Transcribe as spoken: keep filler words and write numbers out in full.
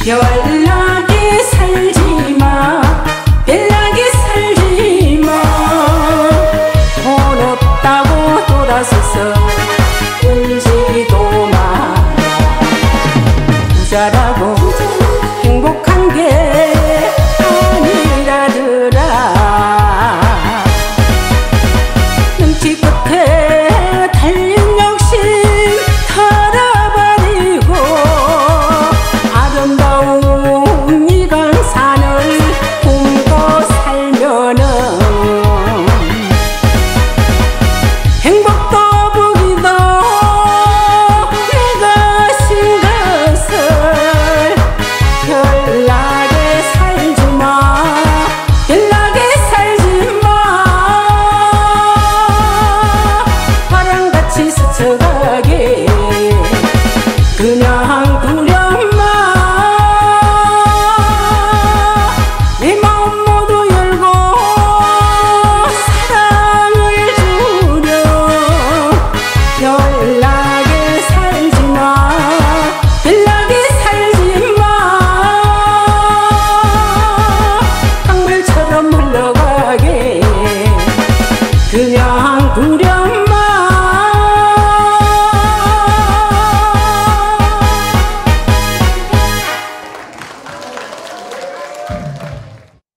별나게 살지마 별나게 살지마 돈 없다고 돌아서서 울지도 마 부자라고 행복한 게 아니라더라 눈치 끝에 달린 욕심 털어버리고 아름다운 이간 산을 품고 살면은 행복도 복이도 내가 신 것을 별나게 살지마 별나게 살지마 바람같이 스쳐가게 그냥 두려마 내 마음 모두 열고 사랑을 주려 별나게 살지마 별나게 살지마 강물처럼 흘러가게 그냥 두려마